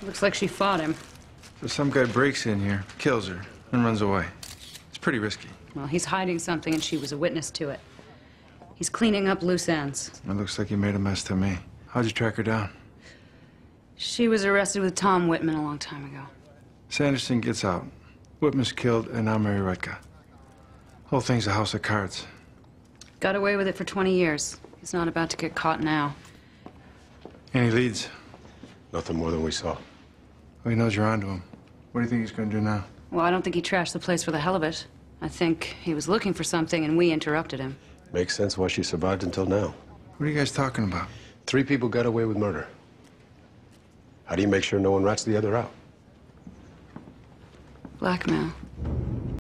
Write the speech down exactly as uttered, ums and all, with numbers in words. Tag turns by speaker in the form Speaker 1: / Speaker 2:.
Speaker 1: Looks like she fought him.
Speaker 2: So some guy breaks in here, kills her, and runs away. It's pretty risky.
Speaker 1: Well, he's hiding something, and she was a witness to it. He's cleaning up loose ends.
Speaker 2: It looks like he made a mess to me. How'd you track her down?
Speaker 1: She was arrested with Tom Whitman a long time ago.
Speaker 2: Sanderson gets out. Whitman's killed, and now Mary Rutka. Whole thing's a house of cards.
Speaker 1: Got away with it for twenty years. He's not about to get caught now.
Speaker 2: Any leads?
Speaker 3: Nothing more than we saw.
Speaker 2: Well, he knows you're onto him. What do you think he's going to do now?
Speaker 1: Well, I don't think he trashed the place for the hell of it. I think he was looking for something, and we interrupted him.
Speaker 3: Makes sense why she survived until now.
Speaker 2: What are you guys talking about?
Speaker 3: Three people got away with murder. How do you make sure no one rats the other out?
Speaker 1: Blackmail.